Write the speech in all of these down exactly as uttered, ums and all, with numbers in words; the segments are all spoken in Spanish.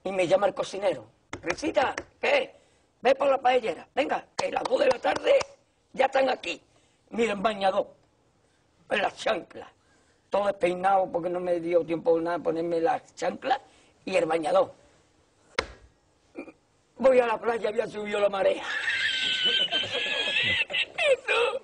y me llama el cocinero. Risita, ¿qué? Ve por la paellera. Venga, que las dos de la tarde ya están aquí. Mira, en bañador, en las chanclas. Todo despeinado porque no me dio tiempo nada ponerme las chanclas y el bañador. Voy a la playa, había subido la marea. Eso.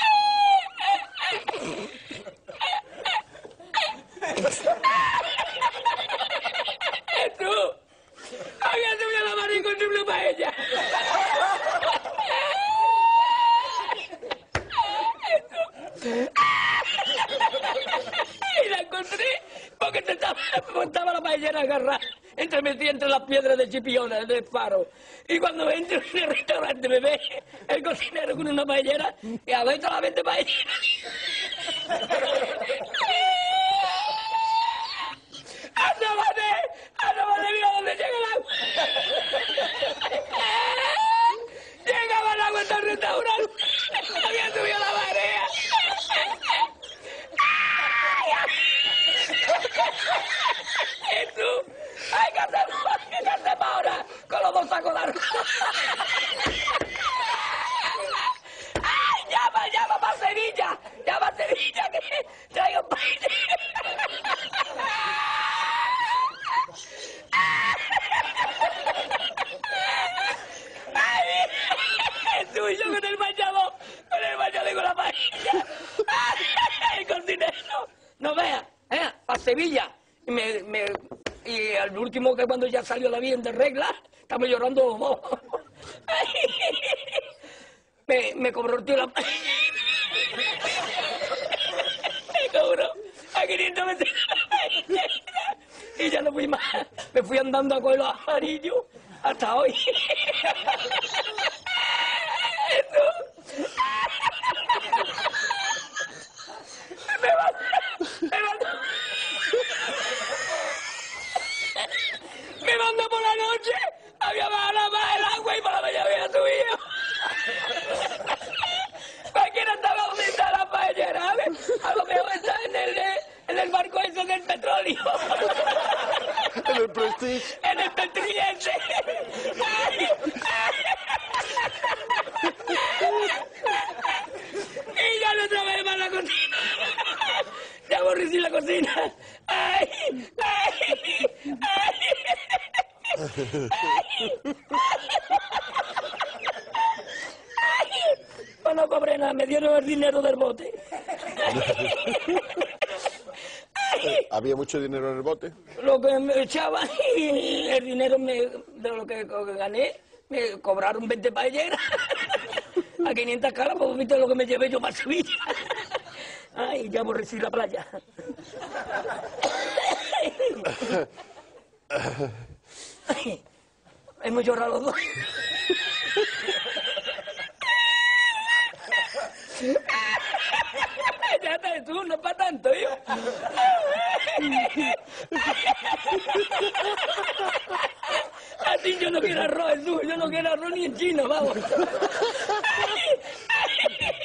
Eso. Había subido la marea y encontré una paella. Eso. Y la encontré porque te estaba, estaba la paellera agarrada, entremetida entre las piedras de Chipiona, del faro. Y cuando entro en el restaurante me ve el cocinero con una paellera y a ver solamente paellera. ¡Asómate! ¡Asómate! ¡Mira dónde llega el agua! ¡Llegaba el agua hasta el restaurante! ¡Había subido la marea! ¡Eso! ¡Ay, qué hacemos! ¿Qué hacemos ahora? Con los dos sacos de arroz. ¡Ay, llama, llama para Sevilla! ¡Llama a Sevilla que traigo un país! ¡Ay! ¡Es tuyo con el bañador! ¡Con el bañador y con la paella! ¡Ay, el cocinero! ¡No veas! ¿Eh? ¡A Sevilla! Y, me, me, y al último, que cuando ya salió la bien de regla, estamos llorando los dos. me, me cobró el tío la paella. Me cobró a quinientos veces la paella. Y ya no fui más. Me fui andando a coger los amarillos hasta hoy. Eso. Me mandó, me mandó, me mandó por la noche, había bajado la más el agua y por la mañana había subido. Cualquiera estaba donde está la paellera, ¿sabes? A lo mejor está en el, en el barco ese del petróleo. En el Prestige. En el Petriense. Y ya no trabajé más la cocina. Ya aborrecí la cocina. Ay, ay, ay. Ay. Pues no cobré nada, me dieron el dinero del bote. ¿Había mucho dinero en el bote? Lo que me echaban y el dinero me, de lo que gané, me cobraron veinte paelleras a quinientas caras, pues viste lo que me llevé yo para Sevilla. Ay, ya aborrecí la playa. Ay, hemos llorado los dos. Ya está, tú, no es para tanto, yo. Así yo no quiero arroz, Jesús, yo no quiero arroz ni en chino, vamos.